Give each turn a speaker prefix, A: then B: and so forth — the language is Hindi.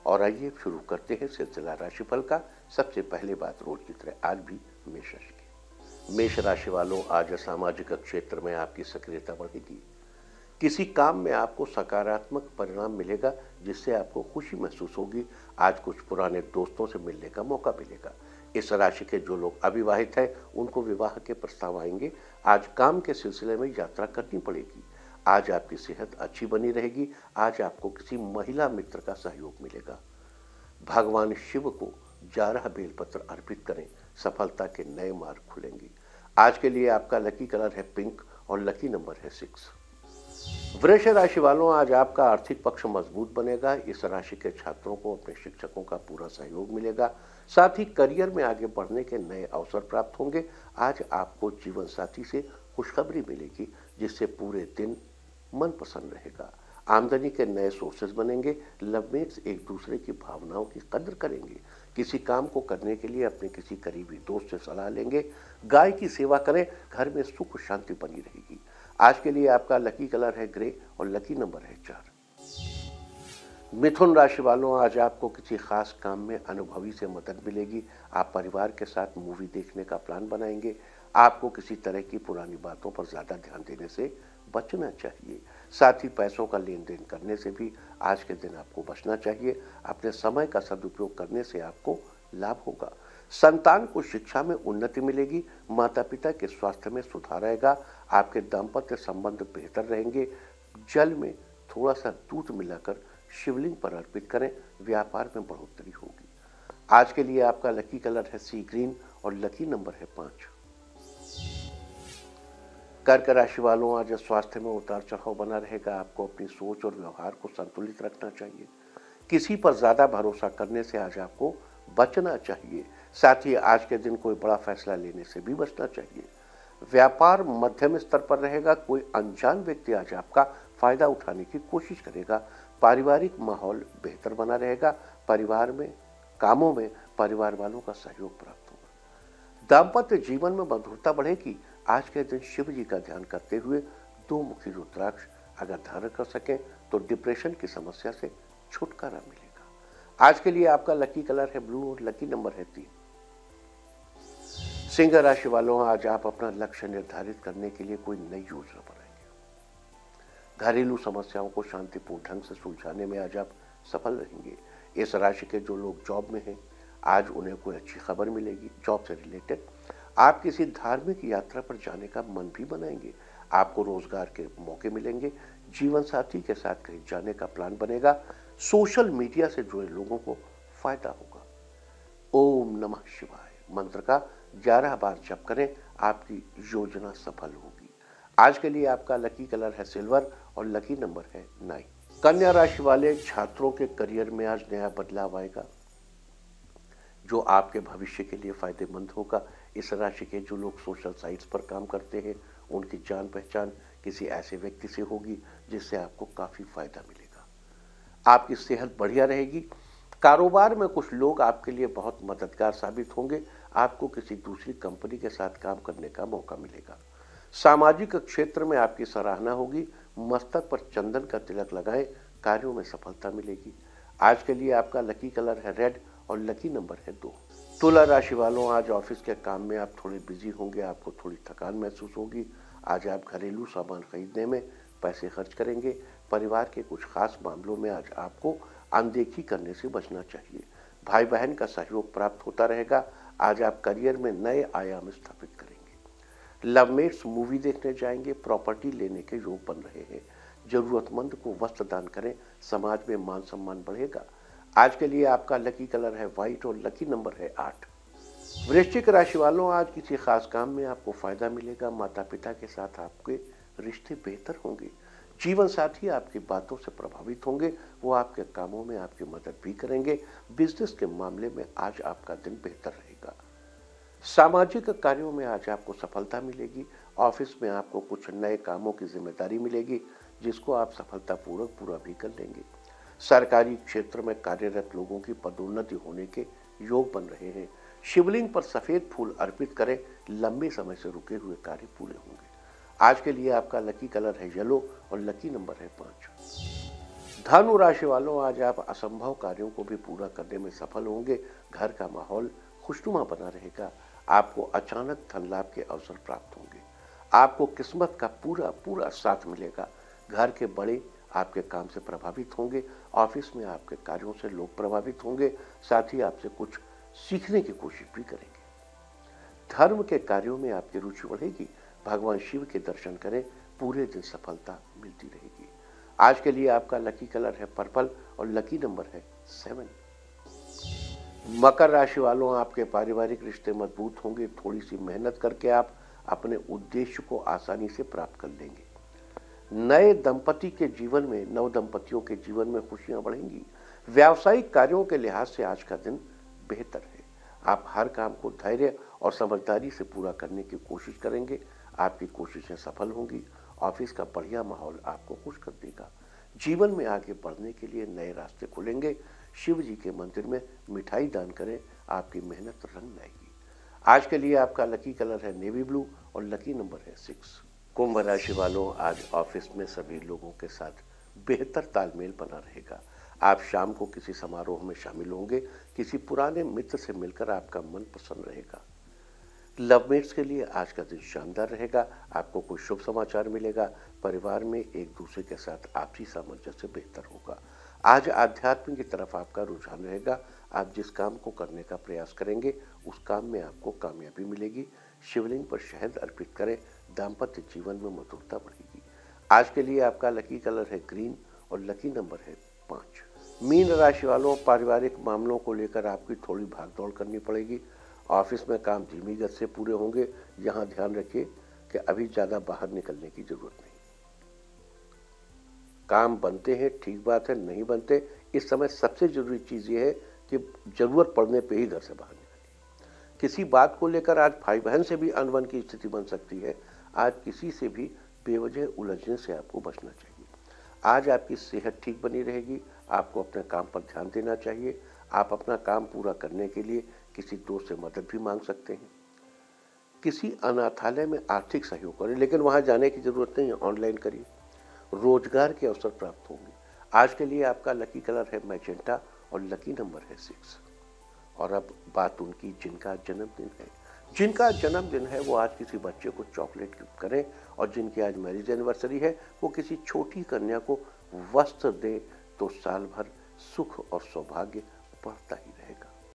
A: और आइए शुरू करते हैं सिलसिला राशिफल का। सबसे पहले बात रोज की तरह आज भी मेष राशि की। मेष राशि वालों, आज सामाजिक क्षेत्र में आपकी सक्रियता बढ़ेगी। किसी काम में आपको सकारात्मक परिणाम मिलेगा जिससे आपको खुशी महसूस होगी। आज कुछ पुराने दोस्तों से मिलने का मौका मिलेगा। इस राशि के जो लोग अविवाहित हैं उनको विवाह के प्रस्ताव आएंगे। आज काम के सिलसिले में यात्रा करनी पड़ेगी। आज आपकी सेहत अच्छी बनी रहेगी। आज आपको किसी महिला मित्र का सहयोग मिलेगा। भगवान शिव को 11 बेलपत्र अर्पित करें, सफलता के नए मार्ग खुलेंगे। आज के लिए आपका लकी कलर है पिंक और लकी नंबर है 6। वृष राशि वालों, आज आपका आर्थिक पक्ष मजबूत बनेगा। इस राशि के छात्रों को अपने शिक्षकों का पूरा सहयोग मिलेगा। साथ ही करियर में आगे बढ़ने के नए अवसर प्राप्त होंगे। आज आपको जीवन साथी से खुशखबरी मिलेगी जिससे पूरे दिन मन प्रसन्न रहेगा। आमदनी के नए सोर्सेज बनेंगे। लवमेट्स एक दूसरे की भावनाओं की कद्र करेंगे। किसी काम को करने के लिए अपने किसी करीबी दोस्त से सलाह लेंगे। गाय की सेवा करें, घर में सुख शांति बनी रहेगी। आज के लिए आपका लकी कलर है ग्रे और लकी नंबर है 4। मिथुन राशि वालों, आज आपको किसी खास काम में अनुभवी से मदद मिलेगी। आप परिवार के साथ मूवी देखने का प्लान बनाएंगे। आपको किसी तरह की पुरानी बातों पर ज्यादा ध्यान देने से बचना चाहिए। साथ ही पैसों का लेन देन करने से भी आज के दिन आपको बचना चाहिए। अपने समय का सदुपयोग करने से आपको लाभ होगा। संतान को शिक्षा में उन्नति मिलेगी। माता पिता के स्वास्थ्य में सुधार आएगा। आपके दाम्पत्य संबंध बेहतर रहेंगे। जल में थोड़ा सा दूध मिलाकर शिवलिंग पर अर्पित करें, व्यापार में बढ़ोतरी होगी। आज के लिए आपका लकी कलर है सी ग्रीन और लकी नंबर है 5। कर्क राशि वालों, आज स्वास्थ्य में उतार चढ़ाव बना रहेगा। आपको अपनी सोच और व्यवहार को संतुलित रखना चाहिए। किसी पर ज्यादा भरोसा करने से आज आपको बचना चाहिए। साथ ही आज के दिन कोई बड़ा फैसला लेने से भी बचना चाहिए। व्यापार मध्यम स्तर पर रहेगा। कोई अनजान व्यक्ति आज आपका फायदा उठाने की कोशिश करेगा। पारिवारिक माहौल बेहतर बना रहेगा। परिवार में कामों में परिवार वालों का सहयोग प्राप्त होगा। दाम्पत्य जीवन में मधुरता बढ़ेगी। आज के दिन शिव जी का ध्यान करते हुए 2 मुखी रुद्राक्ष अगर धारण कर सकें तो डिप्रेशन की समस्या से छुटकारा मिलेगा। आज के लिए आपका लकी कलर है ब्लू और लकी नंबर है 3। सिंह राशि वालों, आज आप अपना लक्ष्य निर्धारित करने के लिए कोई नई योजना बनाएंगे। घरेलू समस्याओं को शांतिपूर्ण ढंग से सुलझाने में आज आप सफल रहेंगे। इस राशि के जो लोग जॉब में हैं, आज उन्हें कोई अच्छी खबर मिलेगी जॉब से रिलेटेड। आप किसी धार्मिक यात्रा पर जाने का मन भी बनाएंगे। आपको रोजगार के मौके मिलेंगे। जीवन साथी के साथ कहीं जाने का प्लान बनेगा। सोशल मीडिया से जुड़े लोगों को फायदा होगा। ओम नमः शिवाय मंत्र का 11 बार जप करें, आपकी योजना सफल होगी। आज के लिए आपका लकी कलर है सिल्वर और लकी नंबर है 9। कन्या राशि वाले छात्रों के करियर में आज नया बदलाव आएगा जो आपके भविष्य के लिए फायदेमंद होगा। इस राशि के जो लोग सोशल साइट्स पर काम करते हैं, उनकी जान पहचान किसी ऐसे व्यक्ति से होगी जिससे आपको काफी फायदा मिलेगा। आपकी सेहत बढ़िया रहेगी। कारोबार में कुछ लोग आपके लिए बहुत मददगार साबित होंगे। आपको किसी दूसरी कंपनी के साथ काम करने का मौका मिलेगा। सामाजिक क्षेत्र में आपकी सराहना होगी। मस्तक पर चंदन का तिलक लगाएं, कार्यों में सफलता मिलेगी। आज के लिए आपका लकी कलर है रेड और लकी नंबर है 2। तुला राशि वालों, आज ऑफिस के काम में आप थोड़े बिजी होंगे। आपको थोड़ी थकान महसूस होगी। आज आप घरेलू सामान खरीदने में पैसे खर्च करेंगे। परिवार के कुछ खास मामलों में आज आपको अनदेखी करने से बचना चाहिए। भाई बहन का सहयोग प्राप्त होता रहेगा। आज आप करियर में नए आयाम स्थापित करेंगे। लवमेट्स मूवी देखने जाएंगे। प्रॉपर्टी लेने के योग बन रहे हैं। जरूरतमंद को वस्त्र दान करें, समाज में मान सम्मान बढ़ेगा। आज के लिए आपका लकी कलर है व्हाइट और लकी नंबर है 8। वृश्चिक राशि वालों, आज किसी खास काम में आपको फायदा मिलेगा। माता पिता के साथ आपके रिश्ते बेहतर होंगे। जीवन साथी आपकी बातों से प्रभावित होंगे। वो आपके कामों में आपकी मदद भी करेंगे। बिजनेस के मामले में आज आपका दिन बेहतर रहेगा। सामाजिक कार्यों में आज आपको सफलता मिलेगी। ऑफिस में आपको कुछ नए कामों की जिम्मेदारी मिलेगी जिसको आप सफलतापूर्वक पूरा भी कर लेंगे। सरकारी क्षेत्र में कार्यरत लोगों की पदोन्नति होने के योग बन रहे हैं। शिवलिंग पर सफेद फूल अर्पित करें, लंबे समय से रुके हुए कार्य पूरे होंगे। आज के लिए आपका लकी कलर है येलो और लकी नंबर है 5। धनु राशि वालों, आज आप असंभव कार्यों को भी पूरा करने में सफल होंगे। घर का माहौल खुशनुमा बना रहेगा। आपको अचानक धन लाभ के अवसर प्राप्त होंगे। आपको किस्मत का पूरा पूरा साथ मिलेगा। घर के बड़े आपके काम से प्रभावित होंगे। ऑफिस में आपके कार्यों से लोग प्रभावित होंगे, साथ ही आपसे कुछ सीखने की कोशिश भी करेंगे। धर्म के कार्यों में आपकी रुचि बढ़ेगी। भगवान शिव के दर्शन करें, पूरे दिन सफलता मिलती रहेगी। आज के लिए आपका लकी कलर है पर्पल और लकी नंबर है 7। मकर राशि वालों, आपके पारिवारिक रिश्ते मजबूत होंगे। थोड़ी सी मेहनत करके आप अपने उद्देश्य को आसानी से प्राप्त कर लेंगे। नए दंपति के जीवन में, नव दंपतियों के जीवन में खुशियां बढ़ेंगी। व्यावसायिक कार्यों के लिहाज से आज का दिन बेहतर है। आप हर काम को धैर्य और समझदारी से पूरा करने की कोशिश करेंगे। आपकी कोशिशें सफल होंगी। ऑफिस का बढ़िया माहौल आपको खुश कर देगा। जीवन में आगे बढ़ने के लिए नए रास्ते खुलेंगे। शिव जी के मंदिर में मिठाई दान करें, आपकी मेहनत रंग लाएगी। आज के लिए आपका लकी कलर है नेवी ब्लू और लकी नंबर है 6। कुंभ राशि वालों, आज ऑफिस में सभी लोगों के साथ बेहतर तालमेल बना रहेगा। आप शाम को किसी समारोह में शामिल होंगे। किसी पुराने मित्र से मिलकर आपका मन प्रसन्न रहेगा। लवमेट्स के लिए आज का दिन शानदार रहेगा। आपको कोई शुभ समाचार मिलेगा। परिवार में एक दूसरे के साथ आपसी सामंजस्य बेहतर होगा। आज आध्यात्म की तरफ आपका रुझान रहेगा। आप जिस काम को करने का प्रयास करेंगे उस काम में आपको कामयाबी मिलेगी। शिवलिंग पर शहद अर्पित करें, दाम्पत्य जीवन में मधुरता बढ़ेगी। आज के लिए आपका लकी कलर है ग्रीन और लकी नंबर है 5। मीन राशि वालों, पारिवारिक मामलों को लेकर आपकी थोड़ी भागदौड़ करनी पड़ेगी। ऑफिस में काम धीमी गति से पूरे होंगे। यहाँ ध्यान रखिए कि अभी ज़्यादा बाहर निकलने की जरूरत नहीं। काम बनते हैं, ठीक बात है, नहीं बनते। इस समय सबसे जरूरी चीज़ ये है कि जरूरत पड़ने पे ही घर से बाहर निकलिए। किसी बात को लेकर आज भाई बहन से भी अनबन की स्थिति बन सकती है। आज किसी से भी बेवजह उलझने से आपको बचना चाहिए। आज आपकी सेहत ठीक बनी रहेगी। आपको अपने काम पर ध्यान देना चाहिए। आप अपना काम पूरा करने के लिए किसी दोस्त से मदद भी मांग सकते हैं। किसी अनाथालय में आर्थिक सहयोग करें, लेकिन वहां जाने की जरूरत नहीं है, ऑनलाइन करिए। रोजगार के अवसर प्राप्त होंगे। आज के लिए आपका लकी कलर है मैजेंटा और लकी नंबर है 6। और अब बात उनकी जिनका जन्मदिन है। जिनका जन्मदिन है वो आज किसी बच्चे को चॉकलेट गिफ्ट करें, और जिनकी आज मैरिज एनिवर्सरी है वो किसी छोटी कन्या को वस्त्र दें, तो साल भर सुख और सौभाग्य बढ़ता ही